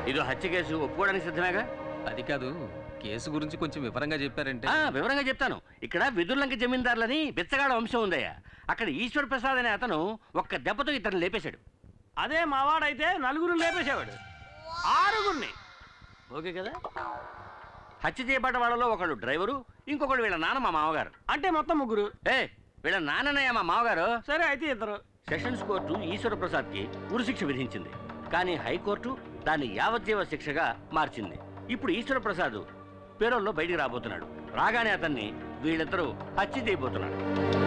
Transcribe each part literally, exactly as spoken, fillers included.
ఇదో హత్య కేసు ఒప్పుకోవడానికి సిద్ధమేగా? అది కాదు, కేసు గురించి కొంచెం వివరంగా చెప్పారంటే. వివరంగా చెప్తాను. ఇక్కడ విదుర్లంక జమీందారులని బిచ్చగాడ వంశం ఉందయ్యా. అక్కడ ఈశ్వర ప్రసాద్ అనే అతను ఒక్క దెబ్బతో ఇతను లేపేశాడు. అదే మావాడైతే నలుగురు లేపేసేవాడు, ఆరుగురిని. ఓకే కదా? హత్య చేయబడ్డ వాళ్ళలో ఒకడు డ్రైవరు, ఇంకొకడు వీళ్ళ నాన్న మా మామగారు. అంటే మొత్తం ముగ్గురు. ఏ వీళ్ళ నాన్ననయ్య మా మామగారు. సరే అయితే ఇద్దరు. సెషన్స్ కోర్టు ఈశ్వర ప్రసాద్ కి ఉరిశిక్ష విధించింది. కానీ హైకోర్టు దాన్ని యావజ్జీవ శిక్షగా మార్చింది. ఇప్పుడు ఈశ్వర ప్రసాద్ పేరోల్లో బయటికి రాబోతున్నాడు. రాగానే అతన్ని వీళ్ళిద్దరూ హత్య చేయబోతున్నాడు.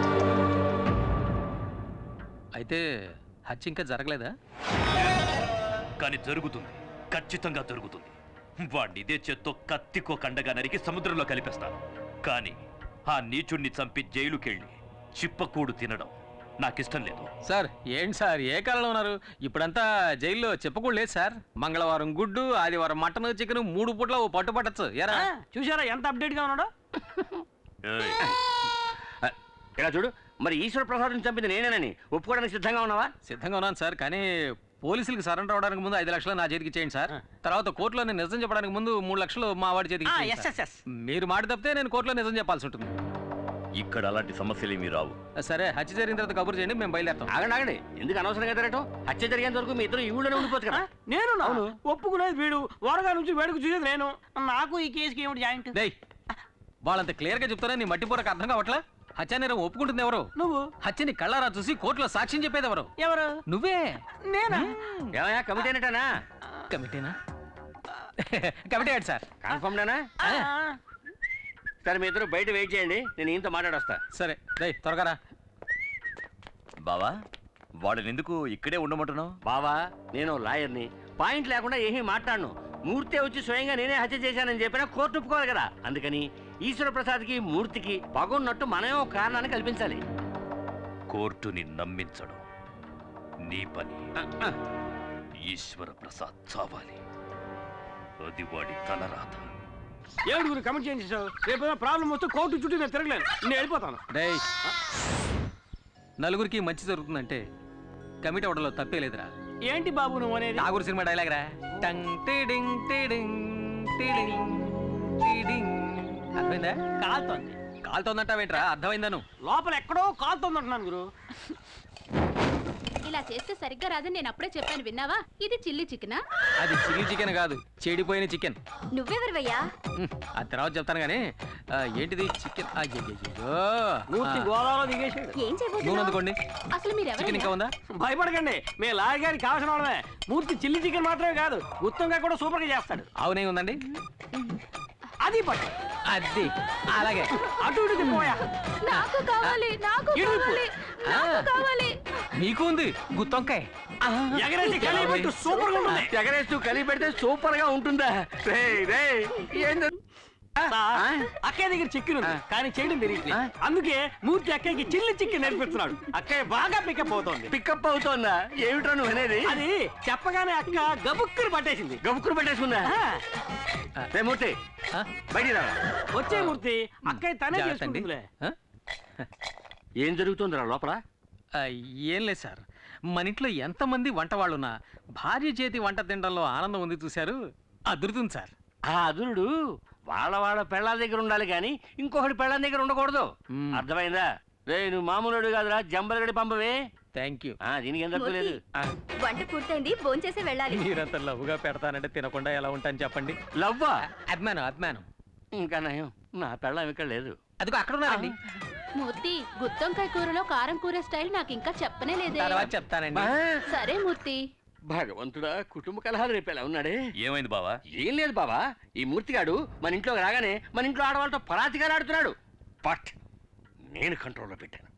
అయితే హత్య ఇంకా జరగలేదా? కానీ జరుగుతుంది, ఖచ్చితంగా జరుగుతుంది. వాడిని ఇదే చేత్తో కత్తికో కండగా నరికి సముద్రంలో కలిపేస్తాను. కానీ ఆ నీచుణ్ణి చంపి జైలుకెళ్ళి చిప్పకూడు తినడం నాకిష్టం లేదు. సార్ ఏంటి సార్ ఏ కాలంలో ఉన్నారు? ఇప్పుడంతా జైల్లో చెప్పకూడదు లేదు సార్. మంగళవారం గుడ్డు, ఆదివారం మటన్, చికెన్, మూడు పూట్ల ఓ పట్టు పట్టచ్చు. ఎరా చూసారా ఎంత అప్డేట్ గా ఉన్నాడో? ఇలా చూడు, మరి ఈశ్వర ప్రసాద్ చంపింది నేనేనని ఒప్పుకోవడానికి సిద్ధంగా ఉన్నావా? సిద్ధంగా ఉన్నాను సార్. కానీ పోలీసులకు సరెండర్ అవడానికి ముందు ఐదు లక్షలు నా చేతికి చేయండి సార్. తర్వాత కోర్టులో నేను నిజం చెప్పడానికి ముందు మూడు లక్షలు మా వాడి చేతికి. మీరు మాట తప్పితే నేను కోర్టులో నిజం చెప్పాల్సి ఉంటుంది. ఇక్కడ అలాంటి సమస్యలు ఏమీ రావు. సరే హత్య జరిగిన తర్వాత కబురు చేయండి, మేము బయలుదేరుతాం. ఆగండి ఆగండి, ఎందుకు అనవసరంగా తిరగటం? హత్య జరిగేంత వరకు మీ ఇద్దరు ఈ ఊళ్ళోనే ఉండిపోవచ్చు కదా. నేను ఒప్పుకునేది వీడు, వరగా నుంచి వేడుకు చూసేది నేను. నాకు ఈ కేసుకి ఏమిటి జాయింట్? వాళ్ళంత క్లియర్ గా చెప్తారా నీ మట్టిపోరకు అర్థం కావట్లా? హత్య నేరం ఒప్పుకుంటుంది ఎవరు? నువ్వు. హత్యని కళ్ళారా చూసి కోర్టులో సాక్ష్యం చెప్పేది ఎవరు? ఎవరు? నువ్వే. నేనా? ఏమయ్యా కమిటీనేటనా? కమిటీనా? కమిటీ ఏంటి సార్? కన్ఫర్మ్డేనా? సరే మీ ఇద్దరు బయట వెయిట్ చేయండి, నేను ఈయనతో మాట్లాడొస్తా. సరే దయ్ త్వరగా రా. బావా వాడిని ఎందుకు ఇక్కడే ఉండమంటున్నావు? బావా నేను లాయర్ని, పాయింట్ లేకుండా ఏమీ మాట్లాడను. మూర్తి వచ్చి స్వయంగా నేనే హత్య చేశానని చెప్పినా కోర్టు ఒప్పుకోవాలి కదా. అందుకని ఈశ్వర ప్రసాద్కి మూర్తికి పగున్నట్టు మనమే ఒక కారణాన్ని కల్పించాలి. కోర్టుని నమ్మించడం నీ పని. ఈశ్వర ప్రసాద్ చావాలి, అది వాడి తలరాత. ఏడుగురు కమిట్ చేయించావు, రేపు ప్రాబ్లం వస్తే కోర్టు చుట్టూ నేను తిరగలేను, నేను వెళ్ళిపోతాను. డేయ్ నలుగురికి మంచి జరుగుతుందంటే కమిటీ అవడంలో తప్పే లేదురా. ఏంటి బాబు నువ్వు అనేది? నాగూరు సినిమా డైలాగ్ రా. టంగ్ టిడింగ్ టిడింగ్ టిడింగ్ టిడింగ్. అర్థమైందా? కాలుతోంది. కాలుతోందంటావేంట్రా? అర్థమైందా? నువ్వు లోపల ఎక్కడో కాలుతోంది అంటున్నాను గురు. ఇలా చేస్తే సరిగ్గా రాదని నేను అప్పుడే చెప్పాను, విన్నావా? ఇది చిల్లీ చికెనా? అది చిల్లీ చికెన్ కాదు, చెడిపోయిన చికెన్. నువ్వెవరివయ్యా? ఆ తర్వాత చెప్తాను గానీ ఏంటిది చికెన్? ఏం చేయబోతుకోండి. అసలు మీరు చికెన్ ఇంకా ఉందా? భయపడకండి, మేము లాయర్ గారికి కావాల్సిన వాళ్ళమే. మూర్తి చిల్లీ చికెన్ మాత్రమే కాదు, గుత్తంగా కూడా సూపర్ గా చేస్తాడు. అవునే ఉందండి, అది పట్టు. అది అలాగే అటు ఇటు పోయా. నాకు కావాలి, నాకు కావాలి, నాకు కావాలి. మీకు ఉంది గుత్తొంకాయ. ఎగరేసి సూపర్ గా ఉంటుంది. ఎగరేస్తూ కలిపి పెడితే సూపర్ గా ఉంటుందా? అక్కయ్య దగ్గర చికెన్ ఉంది కానీ చేయడం తెలియదు. అందుకే మూర్తి అక్కయ్యకి చిల్లి చికెన్ నేర్పిస్తున్నాడు. అక్కయ్య బాగా పికప్ అవుతోంది. పికప్ అవుతోందా? ఏమిటో నువ్వు అనేది? అది చెప్పగానే అక్క గబుక్కురు పట్టేసింది. గబుక్కురు పట్టేసుకుందా? మూర్తి బయటికి రా. వచ్చే మూర్తి, అక్కయ్య తనే చేసుకుంటుందిలే. ఏం జరుగుతుందిరా లోపల? ఏం లేదు సార్, మన ఇంట్లో ఎంతమంది వంట వాళ్ళున్నా భార్య చేతి వంట తినడంలో ఆనందం ఉంది చూశారు, అదురుతుంది సార్. ఆ అదురుడు వాళ్ళ వాళ్ళ పెళ్ళాల దగ్గర ఉండాలి కానీ ఇంకొకటి పెళ్ళాల దగ్గర ఉండకూడదు. అర్థమైందా? రే నువ్వు మామూలుడు కాదురా, జంబలగడి పంపవే. Thank you. దీనికి ఏం తప్పలేదు. వంట పూర్తయింది, భోంచేసి వెళ్ళాలి. మీరంతా లవ్వుగా పెడతానంటే తినకుండా ఎలా ఉంటాను చెప్పండి. లవ్వా? అభిమానం అభిమానం. ఇంకా నయం, నా పెళ్ళం ఇక్కడ లేదు. అదిగో అక్కడ ఉన్నారండి. మూర్తి, గుత్తొంకాయ కూరలో కారం కూర స్టైల్ నాకు ఇంకా చెప్పనే లేదే. తర్వాత చెప్తానండి. సరే మూర్తి. భగవంతుడా, కుటుంబ కలహాలు రేపేలా ఉన్నాడే. ఏమైంది బావా? ఏం లేదు బావా, ఈ మూర్తిగాడు మన ఇంట్లోకి రాగానే మన ఇంట్లో ఆడవాళ్ళతో పరాతిగా ఆడుతున్నాడు. బట్ నేను కంట్రోల్లో పెట్టాను.